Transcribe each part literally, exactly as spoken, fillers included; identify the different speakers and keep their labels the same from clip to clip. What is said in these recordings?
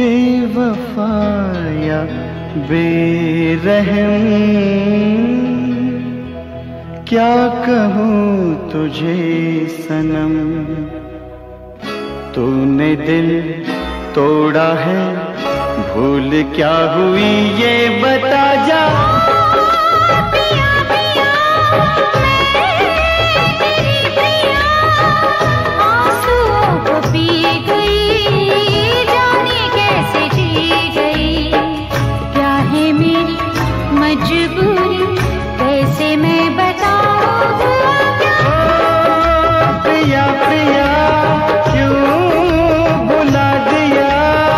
Speaker 1: बेवफा या बेरहम, क्या कहूँ तुझे सनम। तूने दिल तोड़ा है, भूल क्या हुई ये बता जा।
Speaker 2: पिया पिया मैं तेरी पिया, आंसुओं को पी गई, जाने कैसे जी गई। क्या है मेरी मजबूरी, कैसे मैं बताऊं।
Speaker 1: प्रिया प्रिया क्यों बुला दिया।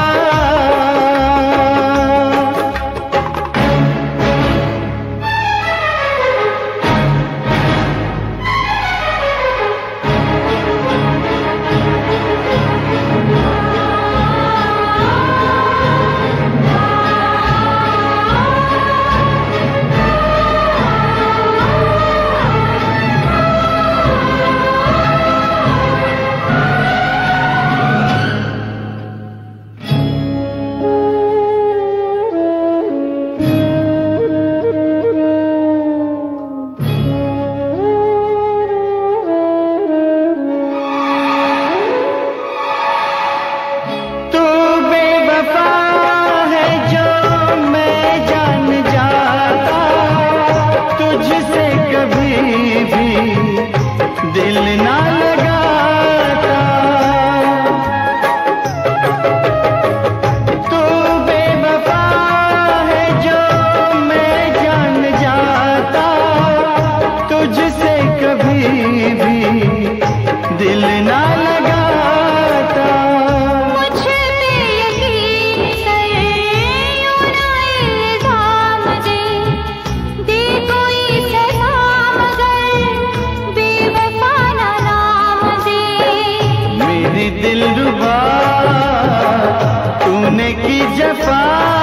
Speaker 1: दिल ना लगाता, तू बेवफा है जो मैं जान जाता, तुझसे कभी भी दिल ना लगाता।
Speaker 2: मुझे पे यकीन कर, यूं ना इल्जाम दे, दे कोई सजा मगर बेवफा ना नाम दे।
Speaker 1: मेरी दिलरुबा तूने की जफा,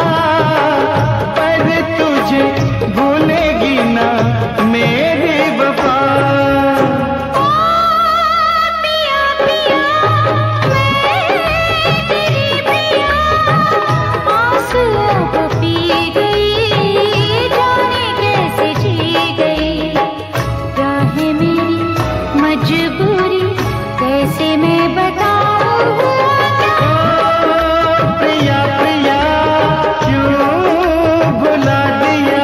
Speaker 1: पर तुझे भूलेगी ना मेरी वफा।
Speaker 2: पिया पिया मैं तेरी पिया, आंसुओं को पी गई, जाने कैसे जी गई। क्या है मेरी मजबूरी, कैसे मैं बताऊं।
Speaker 1: प्रिया प्रिया क्यों भुला दिया।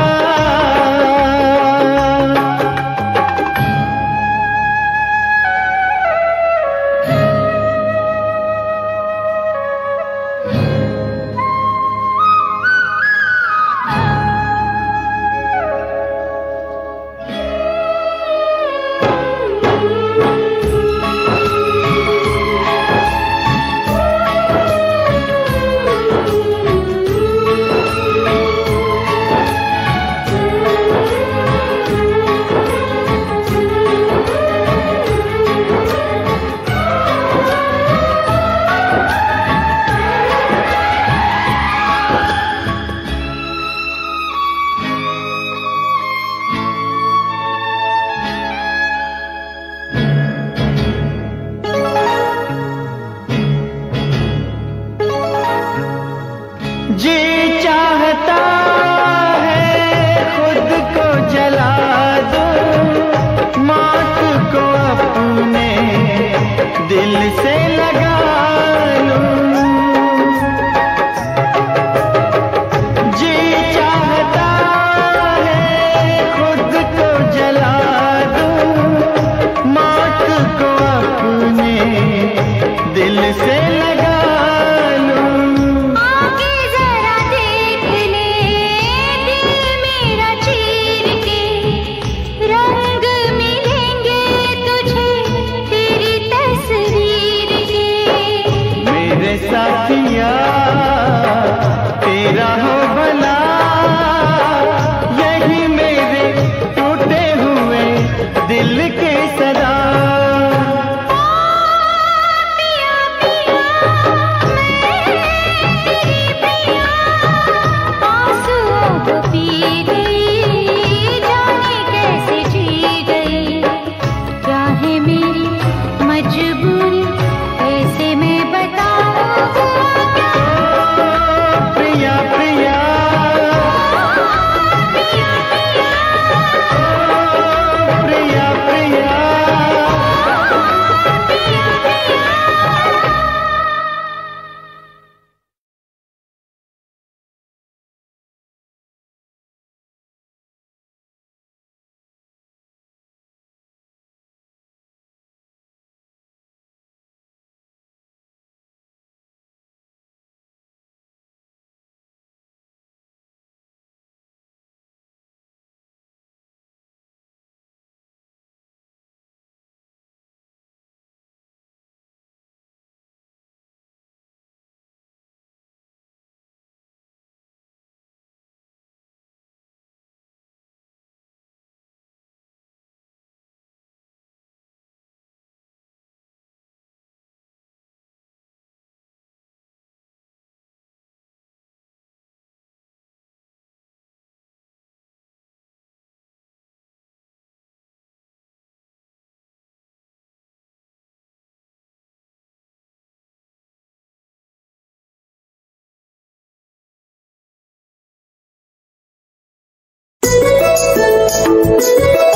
Speaker 1: जी चाहता है खुद को जला दूं, मौत को अपने दिल से लगा लूं। जी चाहता है खुद को जला दूं, मौत को अपने दिल से लगा लूं।
Speaker 2: आगे जरा है।